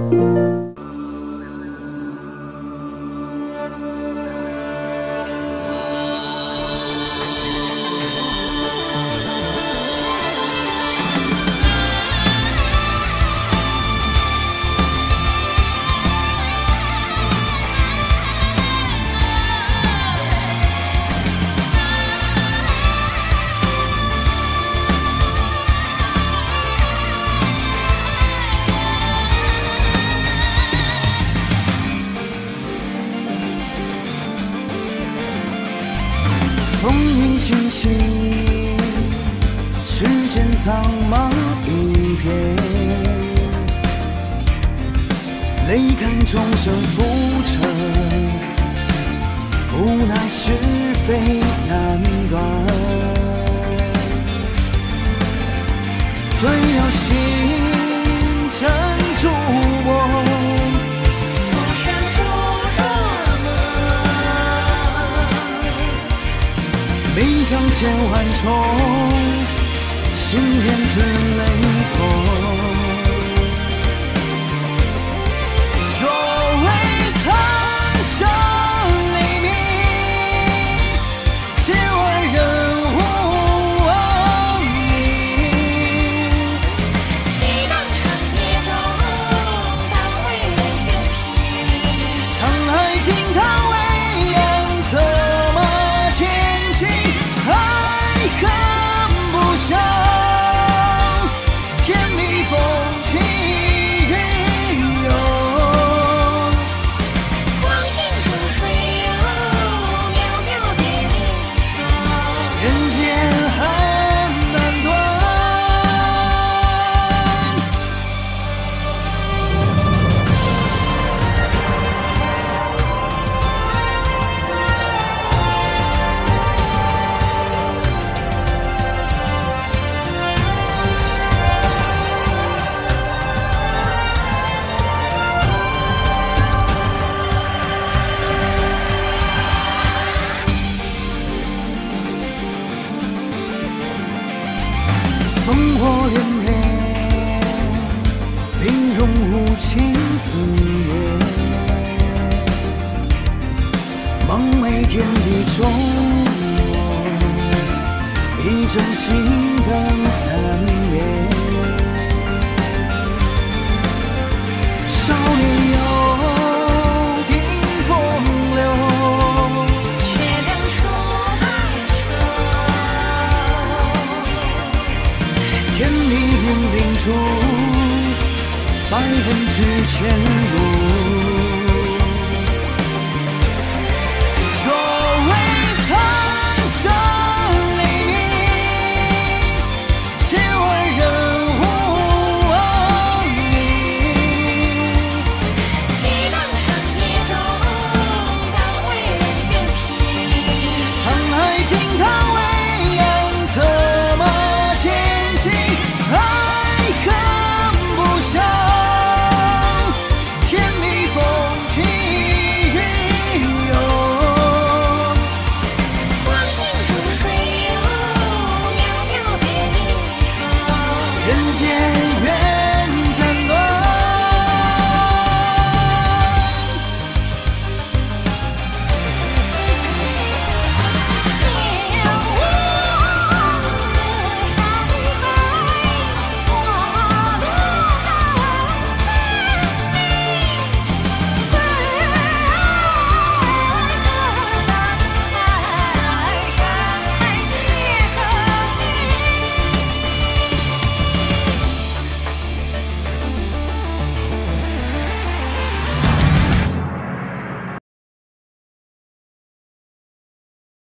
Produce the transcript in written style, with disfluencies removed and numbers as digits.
风云清醒，世间苍茫一片，泪看众生浮沉，无奈是非难断。对了心珍珠我。 眉上千万重，心田自泪落。若为苍生黎明，千万人无名。 激荡长夜中，当为人远平。 沧海惊涛为岸，策马前行。 爱恨不详，天地风起云涌。 光阴如水流，渺渺别离殇。 人间恨难断。烽火连连，兵戎无情肆虐，梦寐天地中我，一盏心灯难灭。少年游，顶风流。 却亮出哀愁。 天地冥冥中，百人之前路。